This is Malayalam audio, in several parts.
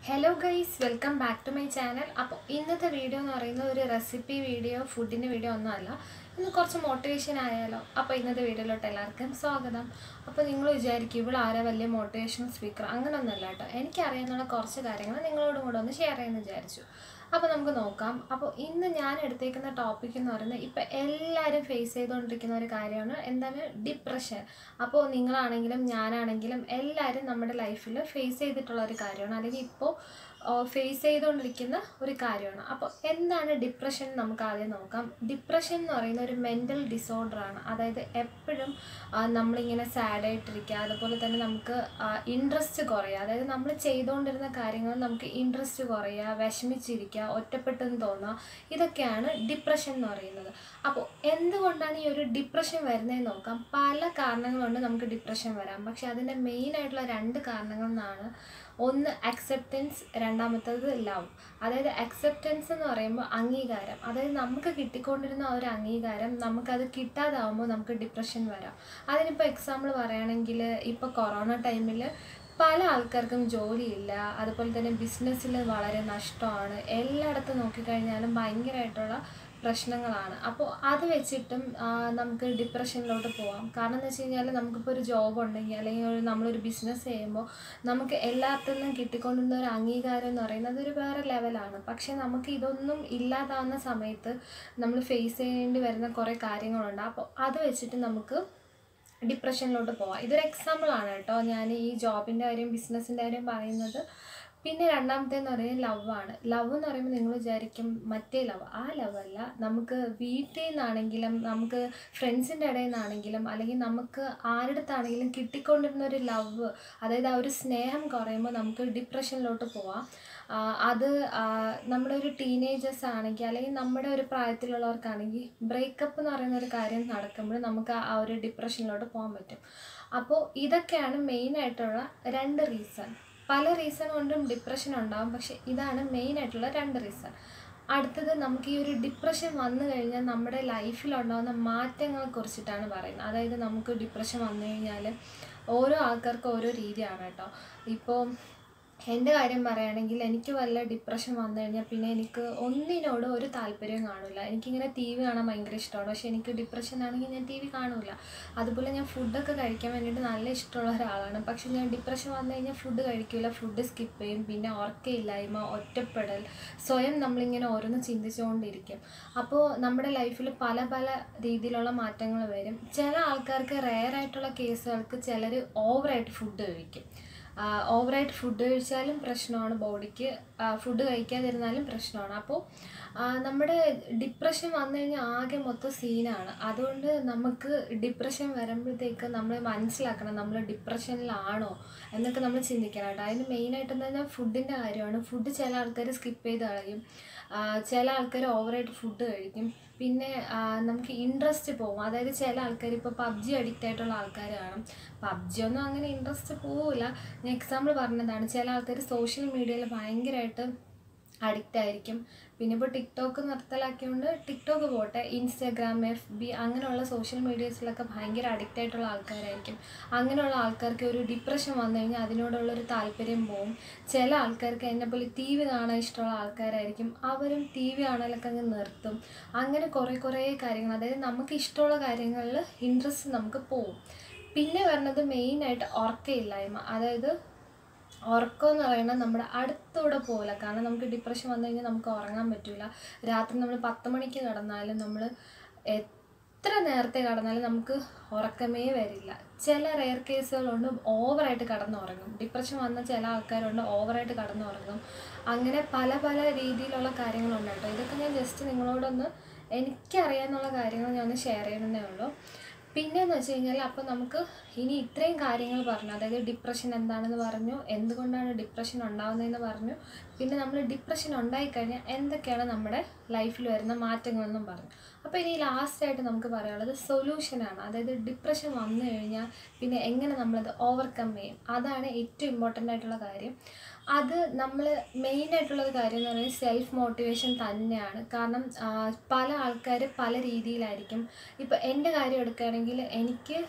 Hello guys, welcome back to my channel. അപ്പോൾ ഇന്നത്തെ വീഡിയോ എന്ന് പറയുന്നത് ഒരു റെസിപ്പി വീഡിയോ, ഫുഡിൻ്റെ വീഡിയോ ഒന്നുമല്ല. ഇന്ന് കുറച്ച് മോട്ടിവേഷൻ ആയാലോ. അപ്പോൾ ഇന്നത്തെ വീഡിയോയിലോട്ട് എല്ലാവർക്കും സ്വാഗതം. അപ്പോൾ നിങ്ങൾ വിചാരിക്കും ഇവിടെ ആരാ വലിയ മോട്ടിവേഷൻ സ്പീക്കർ, അങ്ങനെയൊന്നുമല്ല കേട്ടോ. എനിക്കറിയാവുന്ന കുറച്ച് കാര്യങ്ങൾ നിങ്ങളോടും കൂടെ ഒന്ന് ഷെയർ ചെയ്യാമെന്ന് വിചാരിച്ചു. അപ്പോൾ നമുക്ക് നോക്കാം. അപ്പോൾ ഇന്ന് ഞാൻ എടുത്തേക്കുന്ന ടോപ്പിക് എന്ന് പറയുന്നത് ഇപ്പോൾ എല്ലാവരും ഫേസ് ചെയ്തുകൊണ്ടിരിക്കുന്ന ഒരു കാര്യമാണ്, എന്താണ് ഡിപ്രഷൻ. അപ്പോൾ നിങ്ങളാണെങ്കിലും ഞാനാണെങ്കിലും എല്ലാവരും നമ്മുടെ ലൈഫിൽ ഫേസ് ചെയ്തിട്ടുള്ള ഒരു കാര്യമാണ്, അല്ലെങ്കിൽ ഇപ്പോൾ ഫേസ് ചെയ്തുകൊണ്ടിരിക്കുന്ന ഒരു കാര്യമാണ്. അപ്പോൾ എന്താണ് ഡിപ്രഷൻ നമുക്ക് ആദ്യം നോക്കാം. ഡിപ്രഷൻ എന്ന് പറയുന്ന ഒരു മെൻ്റൽ ഡിസോർഡറാണ്. അതായത് എപ്പോഴും നമ്മളിങ്ങനെ സാഡായിട്ടിരിക്കുക, അതുപോലെ തന്നെ നമുക്ക് ഇൻട്രസ്റ്റ് കുറയുക. അതായത് നമ്മൾ ചെയ്തുകൊണ്ടിരുന്ന കാര്യങ്ങൾ നമുക്ക് ഇൻട്രസ്റ്റ് കുറയുക, വിഷമിച്ചിരിക്കുക, ഒറ്റപ്പെട്ടെന്ന് തോന്നുക, ഇതൊക്കെയാണ് ഡിപ്രഷൻ എന്ന് പറയുന്നത്. അപ്പോൾ എന്തുകൊണ്ടാണ് ഈ ഒരു ഡിപ്രഷൻ വരുന്നതെന്ന് നോക്കാം. പല കാരണങ്ങളുണ്ട് നമുക്ക് ഡിപ്രഷൻ വരാം. പക്ഷെ അതിൻ്റെ മെയിനായിട്ടുള്ള രണ്ട് കാരണങ്ങളെന്നാണ്. ഒന്ന് അക്സെപ്റ്റൻസ്, രണ്ടാമത്തേത് ലവ്. അതായത് അക്സെപ്റ്റൻസ് എന്ന് പറയുമ്പോൾ അംഗീകാരം. അതായത് നമുക്ക് കിട്ടിക്കൊണ്ടിരുന്ന ഒരു അംഗീകാരം നമുക്കത് കിട്ടാതാവുമ്പോൾ നമുക്ക് ഡിപ്രഷൻ വരാം. അതിനിപ്പോൾ എക്സാമ്പിൾ പറയുകയാണെങ്കിൽ, ഇപ്പോൾ കൊറോണ ടൈമിൽ പല ആൾക്കാർക്കും ജോലിയില്ല, അതുപോലെ തന്നെ ബിസിനസ്സിൽ വളരെ നഷ്ടമാണ്. എല്ലായിടത്തും നോക്കിക്കഴിഞ്ഞാലും ഭയങ്കരമായിട്ടുള്ള പ്രശ്നങ്ങളാണ്. അപ്പോൾ അത് വെച്ചിട്ടും നമുക്ക് ഡിപ്രഷനിലോട്ട് പോകാം. കാരണം എന്ന് വെച്ച് കഴിഞ്ഞാൽ, നമുക്കിപ്പോൾ ഒരു ജോബ് ഉണ്ടെങ്കിൽ അല്ലെങ്കിൽ നമ്മളൊരു ബിസിനസ് ചെയ്യുമ്പോൾ നമുക്ക് എല്ലാത്തിൽ നിന്നും കിട്ടിക്കൊണ്ടിരുന്ന ഒരു അംഗീകാരം എന്ന് പറയുന്നത് ഒരു വേറെ ലെവലാണ്. പക്ഷേ നമുക്ക് ഇതൊന്നും ഇല്ലാതാവുന്ന സമയത്ത് നമ്മൾ ഫേസ് ചെയ്യേണ്ടി വരുന്ന കുറേ കാര്യങ്ങളുണ്ട്. അപ്പോൾ അത് വെച്ചിട്ട് നമുക്ക് ഡിപ്രഷനിലോട്ട് പോവാം. ഇതൊരു എക്സാമ്പിളാണ് കേട്ടോ, ഞാൻ ഈ ജോബിൻ്റെ കാര്യം ബിസിനസ്സിൻ്റെ കാര്യം പറയുന്നത്. പിന്നെ രണ്ടാമത്തേന്ന് പറയുന്നത് ലവാണ്. ലവ് എന്ന് പറയുമ്പോൾ നിങ്ങൾ വിചാരിക്കും മറ്റേ ലവ്. ആ ലവല്ല. നമുക്ക് വീട്ടിൽ നിന്നാണെങ്കിലും നമുക്ക് ഫ്രണ്ട്സിൻ്റെ ഇടയിൽ നിന്നാണെങ്കിലും അല്ലെങ്കിൽ നമുക്ക് ആരുടെ അടുത്താണെങ്കിലും കിട്ടിക്കൊണ്ടിരുന്ന ഒരു ലവ്, അതായത് ആ ഒരു സ്നേഹം കുറയുമ്പോൾ നമുക്ക് ഡിപ്രഷനിലോട്ട് പോവാം. അത് നമ്മുടെ ഒരു ടീനേജേഴ്സ് ആണെങ്കിൽ അല്ലെങ്കിൽ നമ്മുടെ ഒരു പ്രായത്തിലുള്ളവർക്കാണെങ്കിൽ ബ്രേക്കപ്പ് എന്ന് പറയുന്ന ഒരു കാര്യം നടക്കുമ്പോൾ നമുക്ക് ആ ഒരു ഡിപ്രഷനിലോട്ട് പോകാൻ പറ്റും. അപ്പോൾ ഇതൊക്കെയാണ് മെയിനായിട്ടുള്ള രണ്ട് റീസൺ. പല റീസൺ കൊണ്ടും ഡിപ്രഷൻ ഉണ്ടാകും, പക്ഷെ ഇതാണ് മെയിനായിട്ടുള്ള രണ്ട് റീസൺ. അടുത്തത്, നമുക്ക് ഈ ഒരു ഡിപ്രഷൻ വന്നു കഴിഞ്ഞാൽ നമ്മുടെ ലൈഫിലുണ്ടാകുന്ന മാറ്റങ്ങളെ കുറിച്ചിട്ടാണ് പറയുന്നത്. അതായത് നമുക്ക് ഡിപ്രഷൻ വന്നു കഴിഞ്ഞാൽ ഓരോ ആൾക്കാർക്കും ഓരോ രീതിയാണ് കേട്ടോ. ഇപ്പോൾ എൻ്റെ കാര്യം പറയുകയാണെങ്കിൽ, എനിക്ക് വല്ല ഡിപ്രഷൻ വന്നു കഴിഞ്ഞാൽ പിന്നെ എനിക്ക് ഒന്നിനോടും ഒരു താല്പര്യം കാണില്ല. എനിക്കിങ്ങനെ ടി വി കാണാൻ ഭയങ്കര ഇഷ്ടമാണ്, പക്ഷേ എനിക്ക് ഡിപ്രഷൻ ആണെങ്കിൽ ഞാൻ ടി വി കാണില്ല. അതുപോലെ ഞാൻ ഫുഡൊക്കെ കഴിക്കാൻ വേണ്ടിയിട്ട് നല്ല ഇഷ്ടമുള്ള ഒരാളാണ്, പക്ഷേ ഞാൻ ഡിപ്രഷൻ വന്നു കഴിഞ്ഞാൽ ഫുഡ് കഴിക്കില്ല, ഫുഡ് സ്കിപ്പ് ചെയ്യും. പിന്നെ ഉറക്കമില്ലായ്മ, ഒറ്റപ്പെടൽ, സ്വയം നമ്മളിങ്ങനെ ഓരോന്ന് ചിന്തിച്ചുകൊണ്ടിരിക്കും. അപ്പോൾ നമ്മുടെ ലൈഫിൽ പല പല രീതിയിലുള്ള മാറ്റങ്ങൾ വരും. ചില ആൾക്കാർക്ക് റെയറായിട്ടുള്ള കേസുകൾക്ക് ചിലർ ഓവറായിട്ട് ഫുഡ് കഴിക്കും. ഓവറായിട്ട് ഫുഡ് കഴിച്ചാലും പ്രശ്നമാണ് ബോഡിക്ക്, ഫുഡ് കഴിക്കാതിരുന്നാലും പ്രശ്നമാണ്. അപ്പോൾ നമ്മുടെ ഡിപ്രഷൻ വന്നു കഴിഞ്ഞാൽ ആകെ മൊത്തം സീനാണ്. അതുകൊണ്ട് നമുക്ക് ഡിപ്രഷൻ വരുമ്പോഴത്തേക്ക് നമ്മൾ മനസ്സിലാക്കണം നമ്മൾ ഡിപ്രഷനിലാണോ എന്നൊക്കെ നമ്മൾ ചിന്തിക്കണം കേട്ടോ. അതിന് മെയിനായിട്ടെന്ന് പറഞ്ഞാൽ ഫുഡിൻ്റെ കാര്യമാണ്. ഫുഡ് ചില ആൾക്കാർ സ്കിപ്പ് ചെയ്ത് കളയും, ചില ആൾക്കാർ ഓവറായിട്ട് ഫുഡ് കഴിക്കും. പിന്നെ നമുക്ക് ഇൻട്രസ്റ്റ് പോകും. അതായത് ചില ആൾക്കാർ ഇപ്പോൾ പബ്ജി അഡിക്റ്റ് ആയിട്ടുള്ള ആൾക്കാർ കാണും. പബ്ജി ഒന്നും അങ്ങനെ ഇൻട്രസ്റ്റ് പോവില്ല. ഞാൻ എക്സാമ്പിൾ പറഞ്ഞതാണ്. ചില ആൾക്കാർ സോഷ്യൽ മീഡിയയിൽ ഭയങ്കരമായിട്ട് അഡിക്റ്റ് ആയിരിക്കും. പിന്നെ ഇപ്പോൾ ടിക്ടോക്ക് നിർത്തലാക്കിയതുകൊണ്ട് ടിക്ടോക്ക് പോട്ടെ, ഇൻസ്റ്റാഗ്രാം, FB അങ്ങനെയുള്ള സോഷ്യൽ മീഡിയസിലൊക്കെ ഭയങ്കര അഡിക്റ്റ് ആയിട്ടുള്ള ആൾക്കാരായിരിക്കും. അങ്ങനെയുള്ള ആൾക്കാർക്ക് ഒരു ഡിപ്രഷൻ വന്നു കഴിഞ്ഞാൽ അതിനോടുള്ളൊരു താല്പര്യം പോവും. ചില ആൾക്കാർക്ക് എന്നെപ്പോലെ ടി വി കാണാൻ ഇഷ്ടമുള്ള ആൾക്കാരായിരിക്കും, അവരും ടി വി കാണലൊക്കെ അങ്ങ് നിർത്തും. അങ്ങനെ കുറേ കാര്യങ്ങൾ, അതായത് നമുക്ക് ഇഷ്ടമുള്ള കാര്യങ്ങളിൽ ഇൻട്രസ്റ്റ് നമുക്ക് പോവും. പിന്നെ വരുന്നത് മെയിനായിട്ട് ഉറക്കമില്ലായ്മ. അതായത് ഉറക്കം എന്ന് പറയുന്നത് നമ്മുടെ അടുത്തൂടെ പോകില്ല. കാരണം നമുക്ക് ഡിപ്രഷൻ വന്നു കഴിഞ്ഞാൽ നമുക്ക് ഉറങ്ങാൻ പറ്റില്ല. രാത്രി നമ്മൾ 10 മണിക്ക് കിടന്നാലും നമ്മൾ എത്ര നേരത്തെ കിടന്നാലും നമുക്ക് ഉറക്കമേ വരില്ല. ചില റെയർ കേസുകളുണ്ട് ഓവറായിട്ട് കിടന്നുറങ്ങും. ഡിപ്രഷൻ വന്ന ചില ആൾക്കാരുണ്ട് ഓവറായിട്ട് കിടന്നുറങ്ങും. അങ്ങനെ പല പല രീതിയിലുള്ള കാര്യങ്ങളുണ്ട് കേട്ടോ. ഇതൊക്കെ ഞാൻ ജസ്റ്റ് നിങ്ങളോടൊന്ന് എനിക്കറിയാമെന്നുള്ള കാര്യങ്ങൾ ഞാൻ ഒന്ന് ഷെയർ ചെയ്യുന്നതേ ഉള്ളൂ. പിന്നെയെന്ന് വെച്ച് കഴിഞ്ഞാൽ, അപ്പോൾ നമുക്ക് ഇനി ഇത്രയും കാര്യങ്ങൾ പറഞ്ഞു, അതായത് ഡിപ്രഷൻ എന്താണെന്ന് പറഞ്ഞു, എന്തുകൊണ്ടാണ് ഡിപ്രഷൻ ഉണ്ടാകുന്നതെന്ന് പറഞ്ഞു, പിന്നെ നമ്മൾ ഡിപ്രഷൻ ഉണ്ടായിക്കഴിഞ്ഞാൽ എന്തൊക്കെയാണ് നമ്മുടെ ലൈഫിൽ വരുന്ന മാറ്റങ്ങളെന്നും പറഞ്ഞു. അപ്പോൾ ഇനി ലാസ്റ്റായിട്ട് നമുക്ക് പറയാനുള്ളത് സൊല്യൂഷനാണ്. അതായത് ഡിപ്രഷൻ വന്നു കഴിഞ്ഞാൽ പിന്നെ എങ്ങനെ നമ്മളത് ഓവർകം ചെയ്യും, അതാണ് ഏറ്റവും ഇമ്പോർട്ടൻ്റ് ആയിട്ടുള്ള കാര്യം. അത് നമ്മൾ മെയിനായിട്ടുള്ളൊരു കാര്യം എന്ന് പറയുന്നത് സെൽഫ് മോട്ടിവേഷൻ തന്നെയാണ്. കാരണം പല ആൾക്കാർ പല രീതിയിലായിരിക്കും. ഇപ്പോൾ എൻ്റെ കാര്യം എടുക്കുകയാണെങ്കിൽ, എനിക്ക്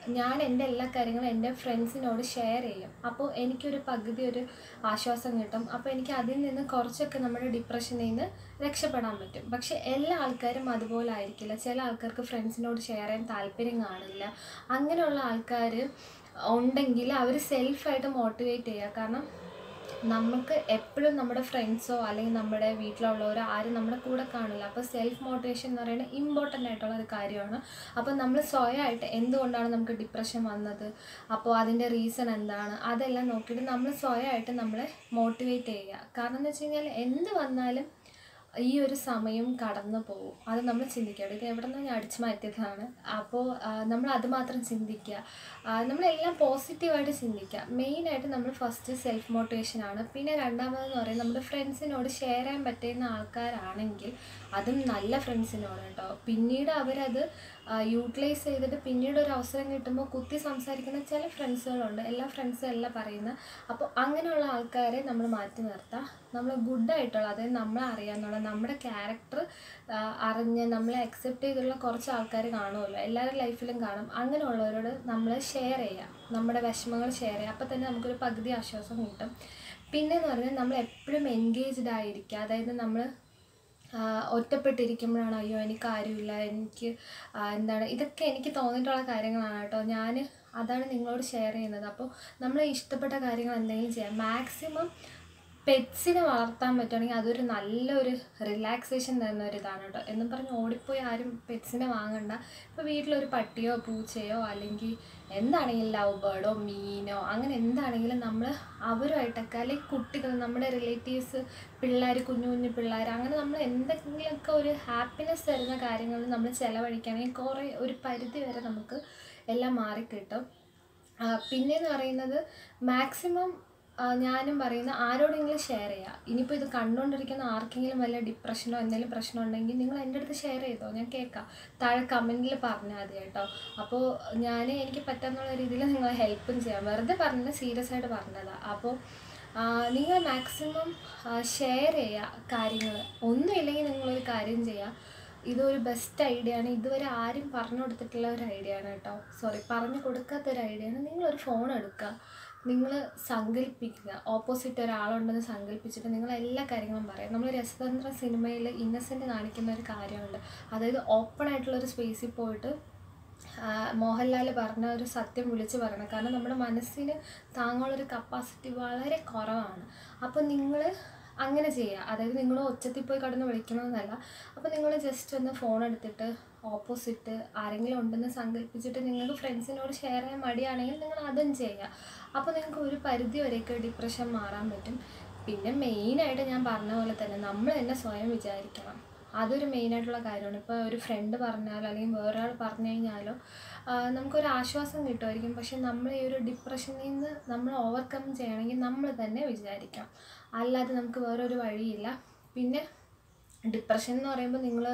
ഞാൻ എൻ്റെ എല്ലാ കാര്യങ്ങളും എൻ്റെ ഫ്രണ്ട്സിനോട് ഷെയർ ചെയ്യും. അപ്പോൾ എനിക്കൊരു പകുതി ഒരു ആശ്വാസം കിട്ടും. അപ്പോൾ എനിക്ക് അതിൽ നിന്ന് കുറച്ചൊക്കെ നമ്മുടെ ഡിപ്രഷനിൽ നിന്ന് രക്ഷപ്പെടാൻ പറ്റും. പക്ഷേ എല്ലാ ആൾക്കാരും അതുപോലെ ആയിരിക്കില്ല. ചില ആൾക്കാർക്ക് ഫ്രണ്ട്സിനോട് ഷെയർ ചെയ്യാൻ താല്പര്യം കാണില്ല. അങ്ങനെയുള്ള ആൾക്കാർ ഉണ്ടെങ്കിൽ അവർ സെൽഫായിട്ട് മോട്ടിവേറ്റ് ചെയ്യുക. കാരണം നമുക്ക് എപ്പോഴും നമ്മുടെ ഫ്രണ്ട്സോ അല്ലെങ്കിൽ നമ്മുടെ വീട്ടിലുള്ളവരോ ആരും നമ്മുടെ കൂടെ കാണില്ല. അപ്പോൾ സെൽഫ് മോട്ടിവേഷൻ എന്ന് പറയുന്നത് ഇമ്പോർട്ടൻ്റ് ആയിട്ടുള്ള ഒരു കാര്യമാണ്. അപ്പോൾ നമ്മൾ സ്വയമായിട്ട് എന്തുകൊണ്ടാണ് നമുക്ക് ഡിപ്രഷൻ വന്നത്, അപ്പോൾ അതിൻ്റെ റീസൺ എന്താണ്, അതെല്ലാം നോക്കിയിട്ട് നമ്മൾ സ്വയമായിട്ട് നമ്മളെ മോട്ടിവേറ്റ് ചെയ്യുക. കാരണം എന്ന് വെച്ച് കഴിഞ്ഞാൽ എന്ത് വന്നാലും ഈ ഒരു സമയം കടന്നു പോകും. അത് നമ്മൾ ചിന്തിക്കുക. ഇത് എവിടെ നിന്ന് ഞാൻ അടിച്ചു മാറ്റിയതാണ്. അപ്പോൾ നമ്മൾ അതുമാത്രം ചിന്തിക്കുക. നമ്മളെല്ലാം പോസിറ്റീവായിട്ട് ചിന്തിക്കുക. മെയിനായിട്ട് നമ്മൾ ഫസ്റ്റ് സെൽഫ് മോട്ടിവേഷനാണ്. പിന്നെ രണ്ടാമതെന്ന് പറയുന്നത് നമ്മുടെ ഫ്രണ്ട്സിനോട് ഷെയർ ചെയ്യാൻ പറ്റുന്ന ആൾക്കാരാണെങ്കിൽ അതും നല്ല ഫ്രണ്ട്സിനോട് കേട്ടോ. പിന്നീട് അവരത് യൂട്ടിലൈസ് ചെയ്തിട്ട് പിന്നീട് ഒരു അവസരം കിട്ടുമ്പോൾ കുത്തി സംസാരിക്കുന്ന ചില ഫ്രണ്ട്സുകളുണ്ട്. എല്ലാ ഫ്രണ്ട്സും അല്ല പറയുന്നത്. അപ്പോൾ അങ്ങനെയുള്ള ആൾക്കാരെ നമ്മൾ മാറ്റി നിർത്താം. നമ്മൾ ഗുഡായിട്ടുള്ള, അതായത് നമ്മളെ അറിയാമെന്നുള്ള നമ്മുടെ ക്യാരക്ടർ അറിഞ്ഞ് നമ്മളെ അക്സെപ്റ്റ് ചെയ്തുള്ള കുറച്ച് ആൾക്കാർ കാണുമല്ലോ, എല്ലാവരുടെ ലൈഫിലും കാണും. അങ്ങനെയുള്ളവരോട് നമ്മൾ ഷെയർ ചെയ്യുക, നമ്മുടെ വിഷമങ്ങൾ ഷെയർ ചെയ്യുക. അപ്പോൾ തന്നെ നമുക്കൊരു പകുതി ആശ്വാസം കിട്ടും. പിന്നെയെന്ന് പറഞ്ഞാൽ നമ്മൾ എപ്പോഴും എൻഗേജ്ഡ് ആയിരിക്കുക. അതായത് നമ്മൾ ഒറ്റപ്പെട്ടിരിക്കുമ്പോഴാണ് അയ്യോ എനിക്ക് ആരുമില്ല, എനിക്ക് എന്താണ്, ഇതൊക്കെ എനിക്ക് തോന്നിയിട്ടുള്ള കാര്യങ്ങളാണ് കേട്ടോ. അതാണ് നിങ്ങളോട് ഷെയർ ചെയ്യുന്നത്. അപ്പോൾ നമ്മൾ ഇഷ്ടപ്പെട്ട കാര്യങ്ങൾ എന്തെങ്കിലും ചെയ്യാം. മാക്സിമം പെറ്റ്സിനെ വളർത്താൻ പറ്റുകയാണെങ്കിൽ അതൊരു നല്ലൊരു റിലാക്സേഷൻ തരുന്ന ഒരു ഇതാണ് കേട്ടോ. എന്നും പറഞ്ഞ് ഓടിപ്പോയി ആരും പെറ്റ്സിനെ വാങ്ങണ്ട. ഇപ്പോൾ വീട്ടിലൊരു പട്ടിയോ പൂച്ചയോ അല്ലെങ്കിൽ എന്താണെങ്കിലും ലവ് ബേർഡോ മീനോ അങ്ങനെ എന്താണെങ്കിലും നമ്മൾ അവരുമായിട്ടൊക്കെ, അല്ലെങ്കിൽ കുട്ടികൾ, നമ്മുടെ റിലേറ്റീവ്സ്, പിള്ളേർ, കുഞ്ഞു കുഞ്ഞു പിള്ളേർ, അങ്ങനെ നമ്മൾ എന്തെങ്കിലുമൊക്കെ ഒരു ഹാപ്പിനെസ് തരുന്ന കാര്യങ്ങൾ നമ്മൾ ചിലവഴിക്കുകയാണെങ്കിൽ കുറേ ഒരു പരിധി വരെ നമുക്ക് എല്ലാം മാറിക്കിട്ടും. പിന്നെയെന്ന് പറയുന്നത് മാക്സിമം ഞാനും പറയുന്ന ആരോടെങ്കിലും ഷെയർ ചെയ്യുക. ഇനിയിപ്പോൾ ഇത് കണ്ടുകൊണ്ടിരിക്കുന്ന ആർക്കെങ്കിലും വല്ല ഡിപ്രഷനോ എന്തെങ്കിലും പ്രശ്നം ഉണ്ടെങ്കിൽ നിങ്ങൾ എൻ്റെ അടുത്ത് ഷെയർ ചെയ്തോ, ഞാൻ കേൾക്കാം. താഴെ കമൻറ്റിൽ പറഞ്ഞാൽ മതി കേട്ടോ. അപ്പോൾ എനിക്ക് പറ്റാന്നുള്ള രീതിയിൽ നിങ്ങളെ ഹെൽപ്പും ചെയ്യാം. വെറുതെ പറഞ്ഞത്, സീരിയസ് ആയിട്ട് പറഞ്ഞതാണ്. അപ്പോൾ നിങ്ങൾ മാക്സിമം ഷെയർ ചെയ്യുക കാര്യങ്ങൾ. ഒന്നുമില്ലെങ്കിൽ നിങ്ങളൊരു കാര്യം ചെയ്യുക. ഇതൊരു ബെസ്റ്റ് ഐഡിയ ആണ്. ഇതുവരെ ആരും പറഞ്ഞു കൊടുത്തിട്ടുള്ള ഒരു ഐഡിയ ആണ് കേട്ടോ. പറഞ്ഞു കൊടുക്കാത്തൊരു ഐഡിയ ആണ്. നിങ്ങളൊരു ഫോൺ എടുക്കുക, നിങ്ങൾ സങ്കല്പിക്കുക, ഓപ്പോസിറ്റ് ഒരാളുണ്ടെന്ന് സങ്കല്പിച്ചിട്ട് നിങ്ങൾ എല്ലാ കാര്യങ്ങളും പറയാം. നമ്മൾ രസതന്ത്ര സിനിമയിൽ ഇന്നസെൻ്റ് കാണിക്കുന്ന ഒരു കാര്യമുണ്ട്. അതായത് ഓപ്പൺ ആയിട്ടുള്ളൊരു സ്പേസിൽ പോയിട്ട് മോഹൻലാൽ പറഞ്ഞ ഒരു സത്യം വിളിച്ച് പറയണം. കാരണം നമ്മുടെ മനസ്സിന് താങ്ങാനുള്ളൊരു കപ്പാസിറ്റി വളരെ കുറവാണ്. അപ്പോൾ നിങ്ങൾ അങ്ങനെ ചെയ്യുക. അതായത് നിങ്ങൾ ഒച്ചത്തിൽ പോയി കടന്ന് വിളിക്കണമെന്നല്ല. അപ്പോൾ നിങ്ങൾ ജസ്റ്റ് ഒന്ന് ഫോൺ എടുത്തിട്ട് ഓപ്പോസിറ്റ് ആരെങ്കിലും ഉണ്ടെന്ന് സങ്കല്പിച്ചിട്ട് നിങ്ങൾക്ക് ഫ്രണ്ട്സിനോട് ഷെയർ ചെയ്യാൻ മടിയാണെങ്കിൽ നിങ്ങൾ അതും ചെയ്യുക. അപ്പോൾ നിങ്ങൾക്ക് ഒരു പരിധി വരെയൊക്കെ ഡിപ്രഷൻ മാറാൻ പറ്റും. പിന്നെ മെയിനായിട്ട് ഞാൻ പറഞ്ഞ പോലെ തന്നെ നമ്മൾ തന്നെ സ്വയം വിചാരിക്കണം. അതൊരു മെയിനായിട്ടുള്ള കാര്യമാണ്. ഇപ്പോൾ ഒരു ഫ്രണ്ട് പറഞ്ഞാലോ അല്ലെങ്കിൽ വേറൊരാൾ പറഞ്ഞു കഴിഞ്ഞാലോ നമുക്കൊരു ആശ്വാസം കിട്ടുമായിരിക്കും. പക്ഷെ നമ്മൾ ഈ ഒരു ഡിപ്രഷനിൽ നിന്ന് നമ്മൾ ഓവർകം ചെയ്യണമെങ്കിൽ നമ്മൾ തന്നെ വിചാരിക്കാം. അല്ലാതെ നമുക്ക് വേറൊരു വഴിയില്ല. പിന്നെ ഡിപ്രഷൻ എന്ന് പറയുമ്പോൾ നിങ്ങൾ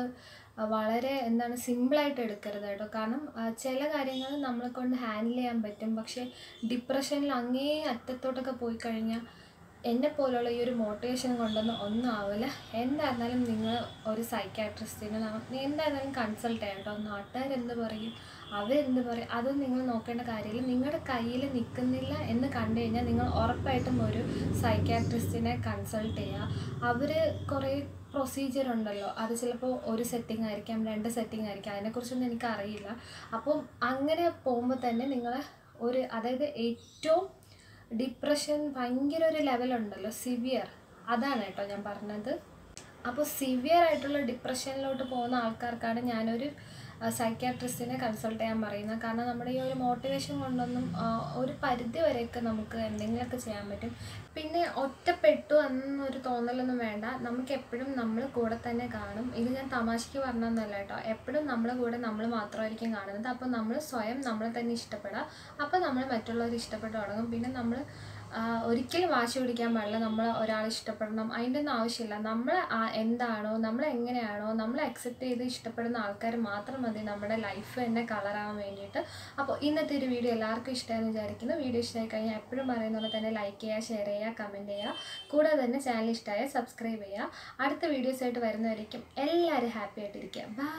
വളരെ സിമ്പിളായിട്ട് എടുക്കരുത് കേട്ടോ. കാരണം ചില കാര്യങ്ങൾ നമ്മളെ കൊണ്ട് ഹാൻഡിൽ ചെയ്യാൻ പറ്റും. പക്ഷേ ഡിപ്രഷനിൽ അങ്ങേ അറ്റത്തോട്ടൊക്കെ പോയി കഴിഞ്ഞാൽ എന്നെ പോലുള്ള ഈ ഒരു മോട്ടിവേഷൻ കൊണ്ടൊന്നും ഒന്നും ആവില്ല. എന്തായിരുന്നാലും നിങ്ങൾ ഒരു സൈക്കാട്രിസ്റ്റിനെ എന്തായിരുന്നാലും കൺസൾട്ട് ചെയ്യാം കേട്ടോ. നാട്ടുകാരെന്ത് പറയും, അവരെന്ത് പറയും, അതൊന്നും നിങ്ങൾ നോക്കേണ്ട കാര്യമില്ല. നിങ്ങളുടെ കയ്യിൽ നിൽക്കുന്നില്ല എന്ന് കണ്ടു കഴിഞ്ഞാൽ നിങ്ങൾ ഉറപ്പായിട്ടും ഒരു സൈക്കാട്രിസ്റ്റിനെ കൺസൾട്ട് ചെയ്യുക. അവർ കുറേ പ്രൊസീജിയർ ഉണ്ടല്ലോ, അത് ചിലപ്പോൾ ഒരു സെറ്റിംഗ് ആയിരിക്കാം, 2 സെറ്റിംഗ് ആയിരിക്കാം, അതിനെക്കുറിച്ചൊന്നും എനിക്കറിയില്ല. അപ്പം അങ്ങനെ പോകുമ്പോൾ തന്നെ നിങ്ങൾ അതായത് ഏറ്റവും ഡിപ്രഷൻ ഭയങ്കര ഒരു ലെവലുണ്ടല്ലോ, സിവിയർ, അതാണ് കേട്ടോ ഞാൻ പറഞ്ഞത്. അപ്പോൾ സിവിയർ ആയിട്ടുള്ള ഡിപ്രഷനിലോട്ട് പോകുന്ന ആൾക്കാർക്കാണ് ഞാനൊരു സൈക്യാട്രിസ്റ്റിനെ കൺസൾട്ട് ചെയ്യാൻ പറയുന്നത്. കാരണം നമ്മുടെ ഈ ഒരു മോട്ടിവേഷൻ കൊണ്ടൊന്നും ഒരു പരിധി വരെയൊക്കെ നമുക്ക് എന്തെങ്കിലുമൊക്കെ ചെയ്യാൻ പറ്റും. പിന്നെ ഒറ്റപ്പെട്ടു എന്നൊരു തോന്നലൊന്നും വേണ്ട. നമുക്ക് എപ്പോഴും നമ്മൾ കൂടെ തന്നെ കാണും. ഇത് ഞാൻ തമാശയ്ക്ക് പറഞ്ഞതൊന്നുമല്ല കേട്ടോ. എപ്പോഴും നമ്മളെ കൂടെ നമ്മൾ മാത്രമായിരിക്കും കാണുന്നത്. അപ്പോൾ നമ്മൾ സ്വയം നമ്മളെ തന്നെ ഇഷ്ടപ്പെടുക. അപ്പോൾ നമ്മൾ മറ്റുള്ളവർ ഇഷ്ടപ്പെട്ട് തുടങ്ങും. പിന്നെ നമ്മൾ ഒരിക്കലും വാശി പിടിക്കാൻ പാടില്ല നമ്മൾ ഒരാളെ ഇഷ്ടപ്പെടണം, അതിൻ്റെ ഒന്നും ആവശ്യമില്ല. നമ്മൾ എന്താണോ, നമ്മൾ എങ്ങനെയാണോ, നമ്മൾ അക്സെപ്റ്റ് ചെയ്ത് ഇഷ്ടപ്പെടുന്ന ആൾക്കാർ മാത്രം മതി നമ്മുടെ ലൈഫ് തന്നെ കളറാകാൻ വേണ്ടിയിട്ട്. അപ്പോൾ ഇന്നത്തെ ഒരു വീഡിയോ എല്ലാവർക്കും ഇഷ്ടമായെന്ന് വിചാരിക്കുന്നു. വീഡിയോ ഇഷ്ടമായി കഴിഞ്ഞാൽ എപ്പോഴും പറയുന്ന പോലെ തന്നെ ലൈക്ക് ചെയ്യുക, ഷെയർ ചെയ്യുക, കമൻറ്റ് ചെയ്യുക. കൂടാതെ തന്നെ ചാനൽ ഇഷ്ടമായാൽ സബ്സ്ക്രൈബ് ചെയ്യുക. അടുത്ത വീഡിയോസായിട്ട് വരുന്നവരേക്കും എല്ലാവരും ഹാപ്പി ആയിട്ടിരിക്കുക. ബൈ.